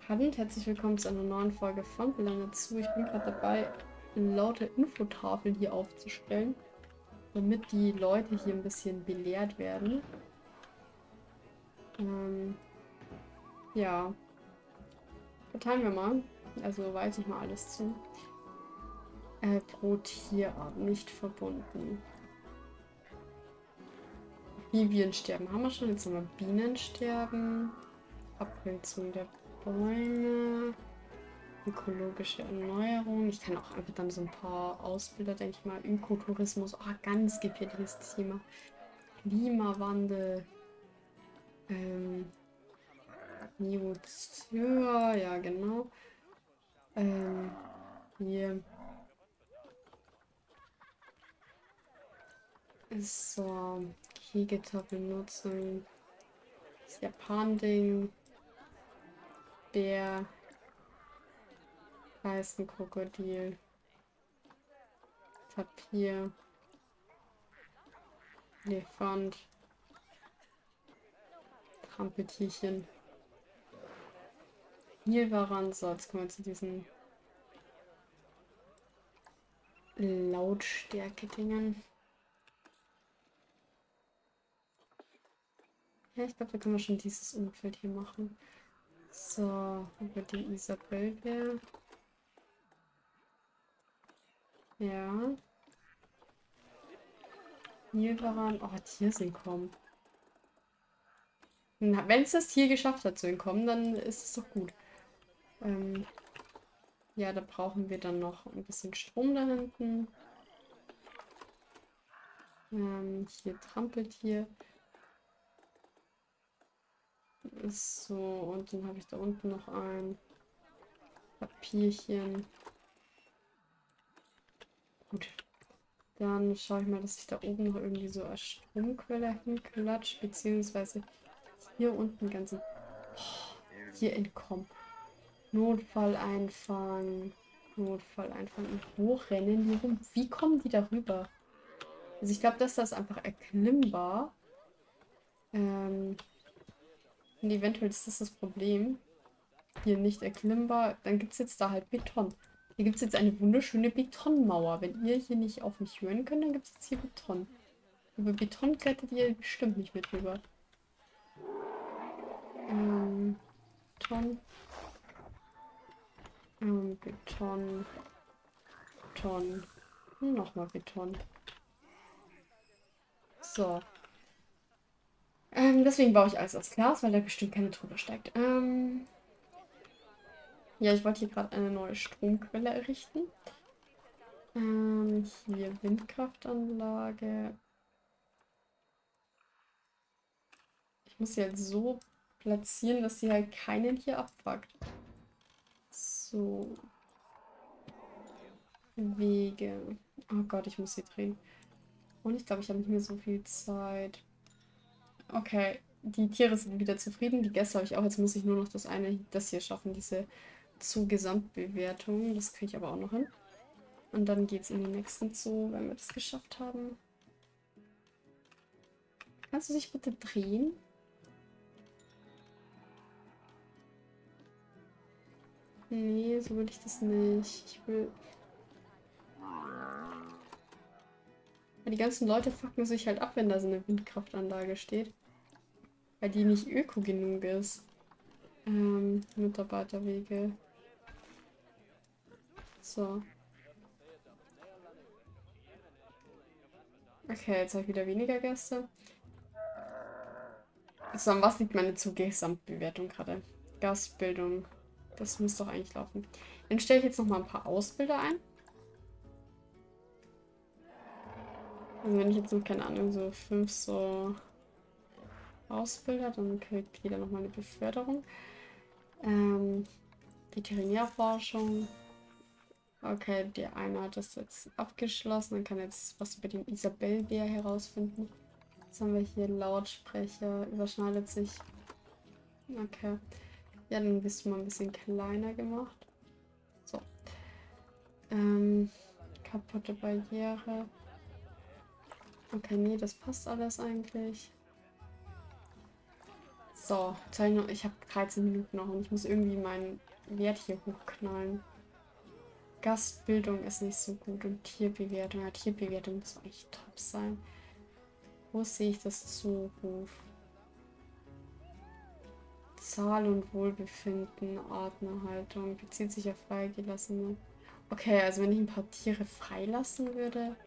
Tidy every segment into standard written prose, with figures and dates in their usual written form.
Hallo und herzlich willkommen zu einer neuen Folge von Planet Zoo. Ich bin gerade dabei, laute Infotafeln hier aufzustellen, damit die Leute hier ein bisschen belehrt werden. Ähm, ja, verteilen wir mal. Also weiß ich mal alles zu. Pro Tierart nicht verbunden. Viviensterben haben wir schon. Jetzt haben wir Bienensterben. Abholzung der Bäume. Ökologische Erneuerung. Ich kann auch einfach dann so ein paar Ausbilder, denke ich mal. Ökotourismus. Oh, ganz gefährliches Thema. Klimawandel. Ähm, Neozyr. Ja, genau. Ähm, hier ist so Kegetopfel-Nutzung. Das Japan-Ding. Bär. Krokodil. Tapir. Elefant. Trampeltierchen. Nilwaran. So, jetzt kommen wir zu diesen Lautstärke-Dingen. Ja, ich glaube, da können wir schon dieses Umfeld hier machen. So, über die Isabelbär. Ja. Nilwaran. Oh, Tiersinn kommen. Wenn es das Tier geschafft hat zu entkommen, dann ist es doch gut. Ja, da brauchen wir dann noch ein bisschen Strom da hinten. Hier trampelt hier. So, und dann habe ich da unten noch ein Papierchen. Gut. Dann schaue ich mal, dass ich da oben noch irgendwie so als Stromquelle hinklatsche, beziehungsweise hier unten ganze hier entkommen. Notfall einfangen. Notfall einfangen. Und hochrennen die rum. Wie kommen die darüber? Also ich glaube, dass das einfach erklimmbar. Und eventuell ist das das Problem. Hier nicht erklimmbar. Dann gibt es jetzt da halt Beton. Hier gibt es jetzt eine wunderschöne Betonmauer. Wenn ihr hier nicht auf mich hören könnt, dann gibt es jetzt hier Beton. Über Beton klettert ihr bestimmt nicht mit rüber. Beton. Beton. Beton. Nochmal Beton. So. Deswegen baue ich alles aus Glas, weil da bestimmt keine drüber steigt. Ja, ich wollte hier gerade eine neue Stromquelle errichten. Hier Windkraftanlage. Ich muss sie halt so platzieren, dass sie halt keinen hier abfuckt. So. Wege. Oh Gott, ich muss sie drehen. Und ich glaube, ich habe nicht mehr so viel Zeit. Okay, die Tiere sind wieder zufrieden. Die Gäste habe ich auch. Jetzt muss ich nur noch das hier schaffen, diese Zoo-Gesamtbewertung. Das kriege ich aber auch noch hin. Und dann geht es in den nächsten Zoo, wenn wir das geschafft haben. Kannst du dich bitte drehen? Nee, so will ich das nicht. Ich will... Ja, die ganzen Leute fucken sich halt ab, wenn da so eine Windkraftanlage steht. Weil die nicht öko genug ist. Mitarbeiterwege. So. Okay, jetzt habe ich wieder weniger Gäste. So, an was liegt meine Gesamtbewertung gerade? Gastbildung. Das muss doch eigentlich laufen. Dann stelle ich jetzt noch mal ein paar Ausbilder ein. Also wenn ich jetzt noch, keine Ahnung, so 5 so Ausbilder, dann kriegt jeder noch mal eine Beförderung. Veterinärforschung. Okay, der eine hat das jetzt abgeschlossen. Dann kann jetzt was über den Isabellbär herausfinden. Jetzt haben wir hier Lautsprecher. Überschneidet sich. Okay. Ja, dann bist du mal ein bisschen kleiner gemacht. So. Kaputte Barriere. Okay, nee, das passt alles eigentlich. So, ich habe 13 Minuten noch und ich muss irgendwie meinen Wert hier hochknallen. Gastbildung ist nicht so gut und Tierbewertung. Ja, Tierbewertung muss eigentlich top sein. Wo sehe ich das Zuruf? Zahl und Wohlbefinden, Artenerhaltung, bezieht sich auf freigelassene. Okay, also wenn ich ein paar Tiere freilassen würde,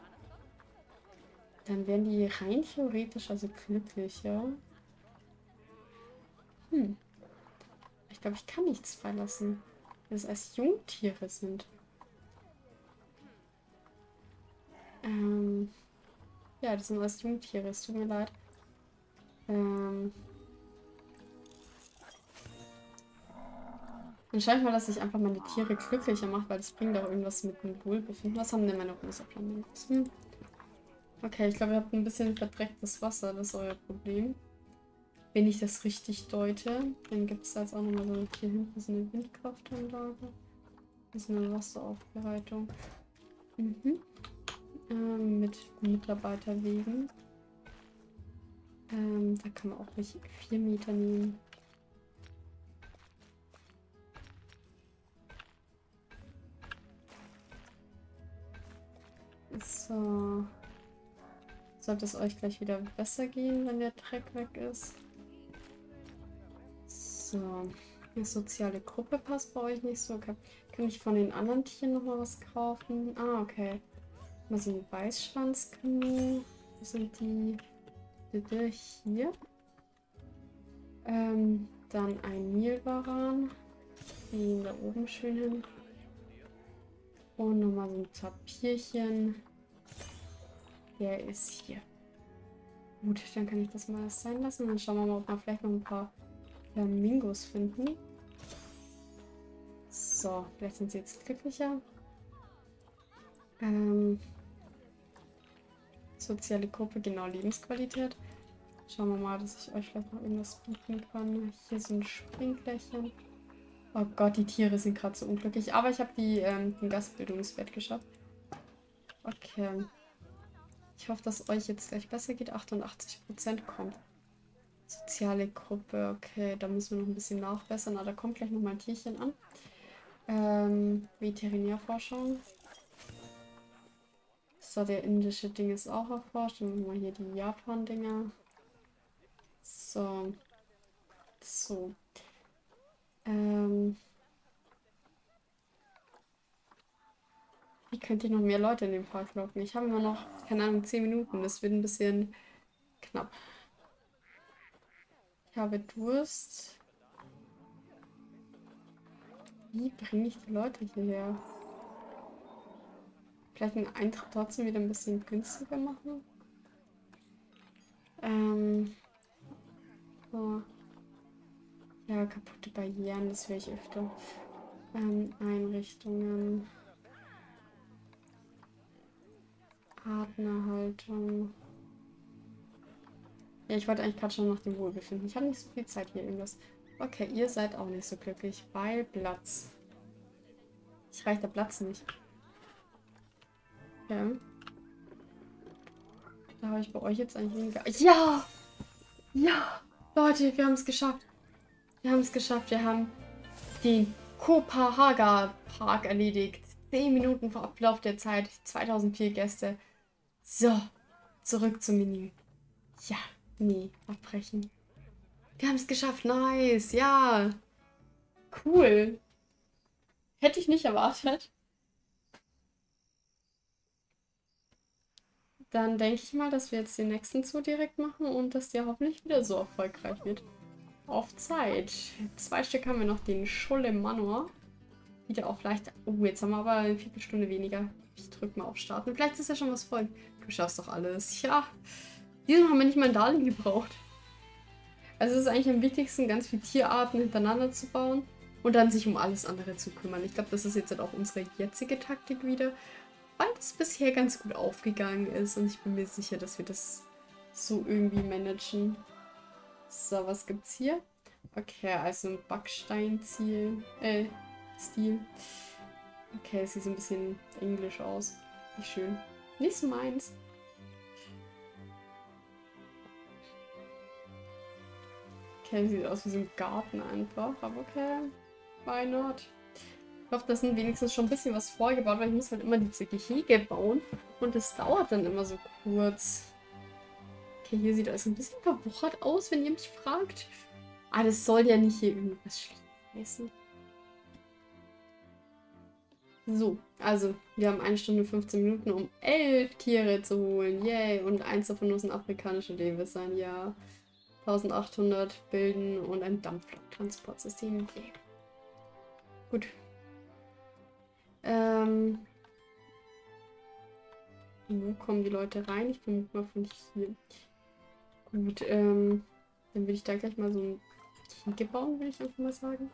dann wären die rein theoretisch also glücklicher. Ich glaube, ich kann nichts freilassen, weil es als Jungtiere sind. Ja, das sind alles Jungtiere, es tut mir leid. Dann schaue ich mal, dass ich einfach meine Tiere glücklicher mache, weil das bringt auch irgendwas mit dem Wohlbefinden. Was haben denn meine rosa Flamingos? Okay, ich glaube, ihr habt ein bisschen verdrecktes Wasser, das ist euer Problem. Wenn ich das richtig deute, dann gibt es jetzt auch nochmal so hier hinten so eine Windkraftanlage. Das ist eine Wasseraufbereitung. Mit Mitarbeiterwegen. Da kann man auch nicht 4 Meter nehmen. So. Sollte es euch gleich wieder besser gehen, wenn der Dreck weg ist. So. Die soziale Gruppe passt bei euch nicht so. Okay. Kann ich von den anderen Tieren nochmal was kaufen? Ah, okay. Mal so ein Weißschwanzkanu. Wo sind die? Bitte hier. Dann ein Nilwaran. Die da oben schön hin. Und nochmal so ein Tapirchen. Der ist hier. Gut, dann kann ich das mal sein lassen. Dann schauen wir mal, ob wir vielleicht noch ein paar Flamingos finden. So, vielleicht sind sie jetzt glücklicher. Soziale Gruppe, genau, Lebensqualität. Schauen wir mal, dass ich euch vielleicht noch irgendwas bieten kann. Hier so ein Sprinklerchen. Oh Gott, die Tiere sind gerade so unglücklich. Aber ich habe den Gastbildungswert geschafft. Okay. Ich hoffe, dass euch jetzt gleich besser geht. 88% kommt. Soziale Gruppe, okay, da müssen wir noch ein bisschen nachbessern. Aber da kommt gleich noch mal ein Tierchen an. Veterinärforschung. So, der indische Ding ist auch erforscht. Dann machen wir hier die Japan-Dinger. So. So. Wie könnt ihr noch mehr Leute in den Park locken? Ich habe immer noch, keine Ahnung, 10 Minuten. Das wird ein bisschen knapp. Ich habe Durst. Wie bringe ich die Leute hierher? Vielleicht einen Eintritt trotzdem wieder ein bisschen günstiger machen? So. Ja, kaputte Barrieren, das höre ich öfter. Einrichtungen. Artenerhaltung. Ja, ich wollte eigentlich gerade schon nach dem Wohlbefinden. Ich habe nicht so viel Zeit hier irgendwas. Okay, ihr seid auch nicht so glücklich, weil Platz. Ich reicht der Platz nicht. Ja. Da habe ich bei euch jetzt eigentlich weniger. Ja! Ja! Leute, wir haben es geschafft. Wir haben es geschafft. Wir haben den Kopahaga Park erledigt. 10 Minuten vor Ablauf der Zeit. 2004 Gäste. So. Zurück zum Menü. Ja. Nee. Abbrechen. Wir haben es geschafft. Nice. Ja. Cool. Hätte ich nicht erwartet. Dann denke ich mal, dass wir jetzt den nächsten Zoo direkt machen und dass der hoffentlich wieder so erfolgreich wird. Auf Zeit. 2 Stück haben wir noch den Scholle Manor. Wieder auch leicht. Oh, jetzt haben wir aber eine Viertelstunde weniger. Ich drücke mal auf Starten. Vielleicht ist ja schon was voll. Du schaffst doch alles. Ja. Diesmal haben wir nicht mal ein Darling gebraucht. Also es ist eigentlich am wichtigsten, ganz viele Tierarten hintereinander zu bauen und dann sich um alles andere zu kümmern. Ich glaube, das ist jetzt halt auch unsere jetzige Taktik wieder, weil das bisher ganz gut aufgegangen ist und ich bin mir sicher, dass wir das so irgendwie managen. So, was gibt's hier? Okay, also ein Backsteinziel, Stil. Okay, es sieht so ein bisschen englisch aus. Nicht schön. Nicht so meins. Okay, sieht aus wie so ein Garten einfach, aber okay. Why not? Ich hoffe, das sind wenigstens schon ein bisschen was vorgebaut, weil ich muss halt immer diese Gehege bauen und das dauert dann immer so kurz. Okay, hier sieht alles ein bisschen verwuchert aus, wenn ihr mich fragt. Ah, das soll ja nicht hier irgendwas schließen. So, also, wir haben 1 Stunde 15 Minuten, um 11 Tiere zu holen. Yay! Und eins davon muss ein afrikanischer Lewe sein, ja. 1800 bilden und ein Dampflok-Transportsystem. Yay. Gut. Wo kommen die Leute rein? Ich vermute mal von hier. Gut, dann will ich da gleich mal so ein Gehege bauen, würde ich einfach mal sagen.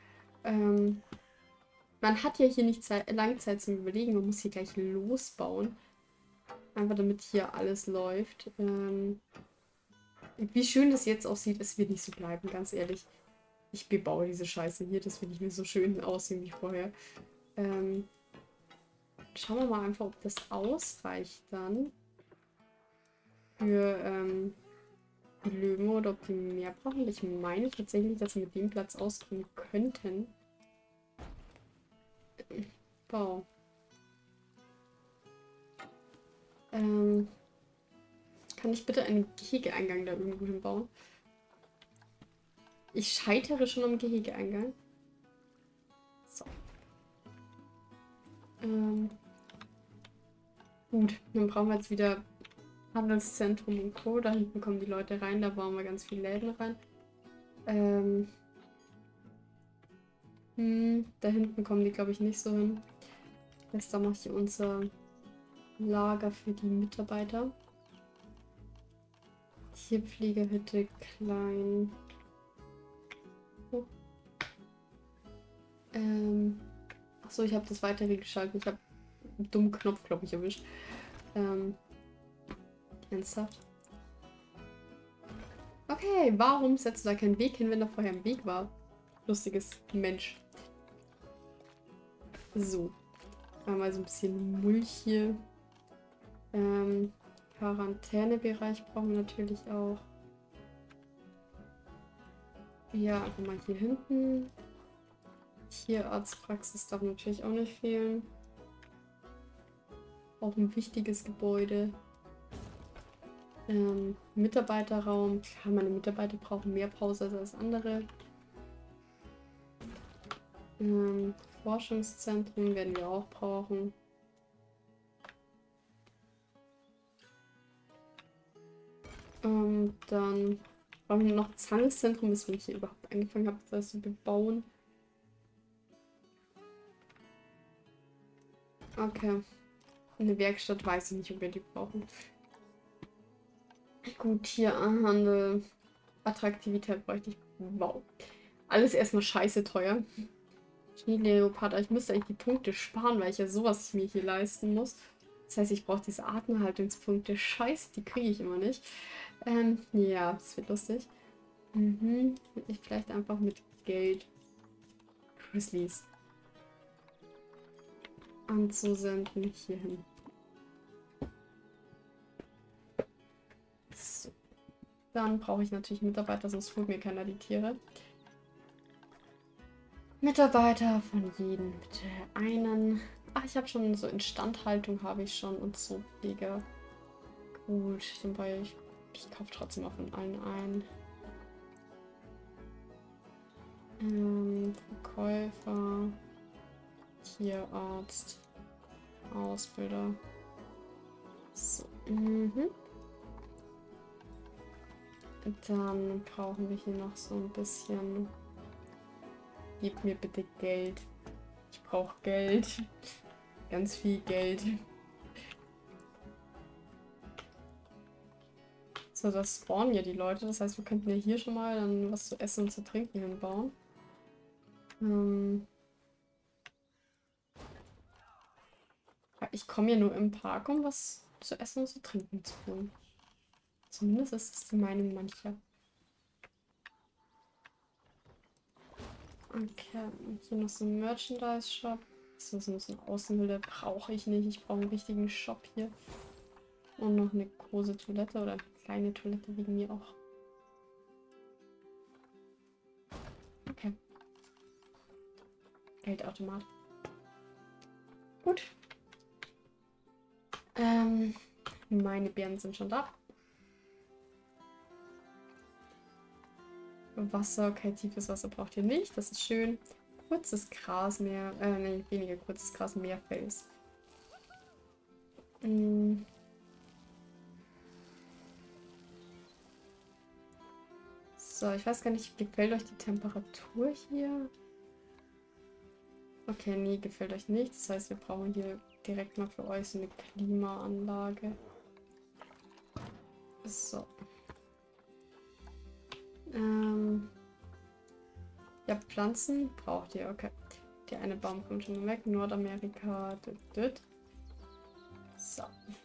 Man hat ja hier nicht lange Zeit zum Überlegen, man muss hier gleich losbauen. Einfach damit hier alles läuft. Wie schön das jetzt aussieht, es wird nicht so bleiben, ganz ehrlich. Ich bebaue diese Scheiße hier, das will nicht mehr so schön aussehen wie vorher. Schauen wir mal einfach, ob das ausreicht dann für die Löwen oder ob die mehr brauchen. Ich meine tatsächlich, dass sie mit dem Platz auskommen könnten. Wow. Kann ich bitte einen Gehegeeingang da irgendwo hinbauen? Ich scheitere schon am Gehegeeingang. So. Gut, dann brauchen wir jetzt wieder Handelszentrum und Co. Da hinten kommen die Leute rein, da bauen wir ganz viele Läden rein. Da hinten kommen die, glaube ich, nicht so hin. Jetzt da mache ich unser Lager für die Mitarbeiter. Tierpflegehütte klein. Oh. Achso, ich habe das weitere geschaltet. Ich habe einen dummen Knopf, glaube ich, erwischt. Ernsthaft? Okay, warum setzt du da keinen Weg hin, wenn da vorher ein Weg war? Lustiges Mensch. So. Einmal so ein bisschen Mulch hier. Quarantänebereich brauchen wir natürlich auch. Ja, einfach mal hier hinten. Tierarztpraxis darf natürlich auch nicht fehlen. Auch ein wichtiges Gebäude. Mitarbeiterraum. Klar, meine Mitarbeiter brauchen mehr Pause als andere. Forschungszentrum werden wir auch brauchen. Dann brauchen wir noch das Handelszentrum, weswegen ich hier überhaupt angefangen habe, das zu bebauen. Okay. Eine Werkstatt weiß ich nicht, ob wir die brauchen. Gut, Tierhandel. Attraktivität bräuchte ich. Wow. Alles erstmal scheiße teuer. Schneeleopard, ich müsste eigentlich die Punkte sparen, weil ich ja sowas mir hier leisten muss. Das heißt, ich brauche diese Artenerhaltungspunkte. Scheiße, die kriege ich immer nicht. Ja, das wird lustig. Ich vielleicht einfach mit Geld Grizzlies anzusenden hierhin. So. Dann brauche ich natürlich Mitarbeiter, sonst holt mir keiner die Tiere. Mitarbeiter von jedem bitte einen. Ach, ich habe schon so Instandhaltung habe ich schon und so Pflege. Gut, wobei ich kaufe trotzdem mal von allen ein. Verkäufer, Tierarzt, Ausbilder. So. Dann brauchen wir hier noch so ein bisschen. Gib mir bitte Geld. Ich brauche Geld. Ganz viel Geld. So, das spawnen ja die Leute. Das heißt, wir könnten ja hier schon mal dann was zu essen und zu trinken hinbauen. Ich komme ja nur im Park, um was zu essen und zu trinken zu holen. Zumindest ist das die Meinung mancher. Okay, hier noch so ein Merchandise-Shop. Das ist so eine Außenhülle, brauche ich nicht. Ich brauche einen richtigen Shop hier. Und noch eine große Toilette oder eine kleine Toilette wegen mir auch. Geldautomat. Gut. Meine Beeren sind schon da. Wasser, okay, tiefes Wasser braucht ihr nicht. Das ist schön. Kurzes Gras, mehr, nee, weniger kurzes Gras, mehr Fels. So, ich weiß gar nicht, gefällt euch die Temperatur hier? Okay, nee, gefällt euch nicht. Das heißt, wir brauchen hier direkt mal für euch so eine Klimaanlage. So. Ja, Pflanzen braucht ihr, okay. Der eine Baum kommt schon weg. Nordamerika. So.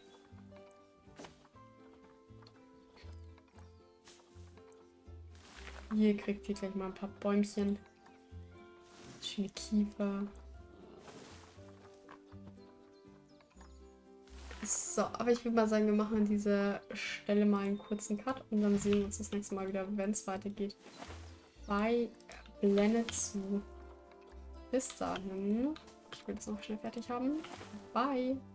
Hier kriegt ihr gleich mal ein paar Bäumchen. Schöne Kiefer. So, aber ich würde mal sagen, wir machen an dieser Stelle mal einen kurzen Cut und dann sehen wir uns das nächste Mal wieder, wenn es weitergeht. Bei Blende zu. Bis dahin. Ich will es noch schnell fertig haben. Bye.